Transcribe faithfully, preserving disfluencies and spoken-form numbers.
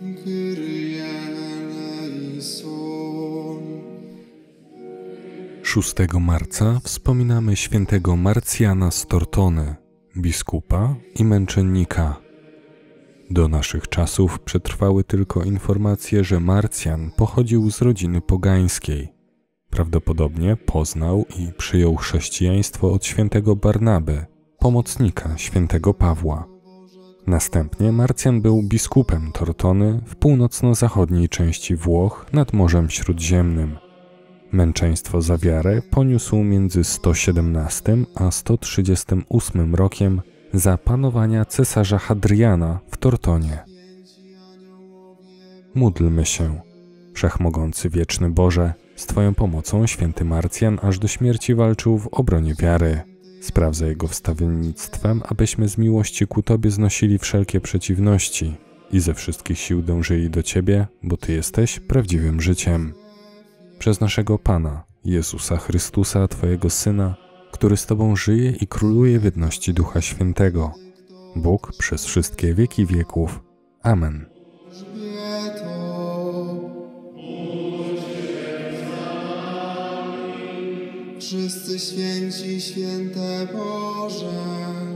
szóstego marca wspominamy świętego Marcjana z Tortony, biskupa i męczennika. Do naszych czasów przetrwały tylko informacje, że Marcjan pochodził z rodziny pogańskiej. Prawdopodobnie poznał i przyjął chrześcijaństwo od świętego Barnaby, pomocnika świętego Pawła. Następnie Marcjan był biskupem Tortony w północno-zachodniej części Włoch nad Morzem Śródziemnym. Męczeństwo za wiarę poniósł między sto siedemnastym a sto trzydziestym ósmym rokiem za panowania cesarza Hadriana w Tortonie. Módlmy się. Wszechmogący wieczny Boże, z Twoją pomocą święty Marcjan aż do śmierci walczył w obronie wiary. Spraw za jego wstawiennictwem, abyśmy z miłości ku Tobie znosili wszelkie przeciwności i ze wszystkich sił dążyli do Ciebie, bo Ty jesteś prawdziwym życiem. Przez naszego Pana, Jezusa Chrystusa, Twojego Syna, który z Tobą żyje i króluje w jedności Ducha Świętego. Bóg przez wszystkie wieki wieków. Amen. Wszyscy święci, święte Boże,